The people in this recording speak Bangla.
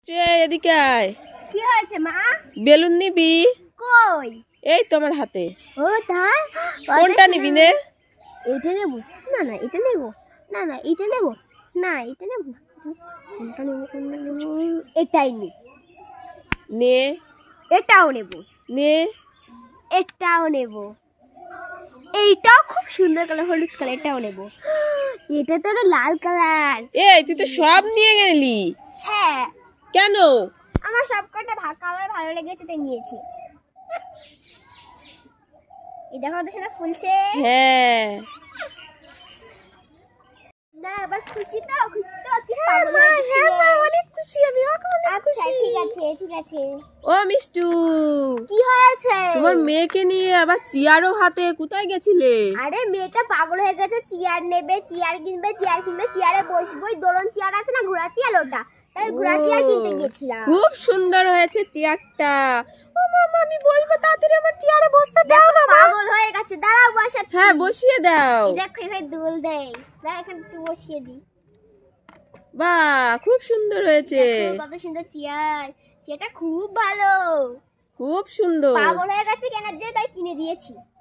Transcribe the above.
এদিকে আয়। কি হয়েছে মা? বেলুন নিবি? কই? এই তোমার হাতে। ও তাই? কোনটা নিবি নে? এটা নেব না, না এটা নেব না, না এটা নেব না, এটা নেব কোনটা নেব, কোনটা নেব? এটাই নে। নে। এটাও নেব। নে। এটাও নেব। এইটাও খুব সুন্দর কালার, হলুদ কালার, এটাও নেব। এটা তো লাল কালার। এই তুই তো সব নিয়ে গেলি। হ্যাঁ। কেন? আমার সবকটা কালার ভালো লেগেছে তাই নিয়েছি। এই দেখো তো সেটা ফুলছে। হ্যাঁ। না আবার খুশি তো, খুশি তো কি পাগল হয়ে গেছি। হ্যাঁ অনেক খুশি আমি, অনেক খুশি। ঠিক আছে, ঠিক আছে। ও মিষ্টু, কি হয়েছে? তোমার মেয়েকে নিয়ে আবার চেয়ারও হাতে কোথায় গেছিলে? আরে মেয়েটা পাগল হয়ে গেছে, চেয়ার নেবে, চেয়ার কিনবে, চেয়ার কিনবে, চেয়ারে বসবো। দোলন চেয়ার আছে না, ঘোড়া চেয়ার, ওটা তাই ঘোড়া চেয়ার কিনতে গেছিলাম। খুব সুন্দর হয়েছে চেয়ারটা। ও মামা আমি বলবো তাড়াতাড়ি আমার চেয়ারে বসতে দাও না। পাগল হয়ে গেছে, দাঁড়াও বসাচ্ছি। হ্যাঁ বসিয়ে দাও। দেখো এভাবে দুল দেয়, দাঁড়া এখানে একটু বসিয়ে দিই। বাহ খুব সুন্দর হয়েছে। কত সুন্দর চেয়ার, চেয়ারটা খুব ভালো, খুব সুন্দর। পাগল হয়ে গেছে কেনার জন্য তাই কিনে দিয়েছি।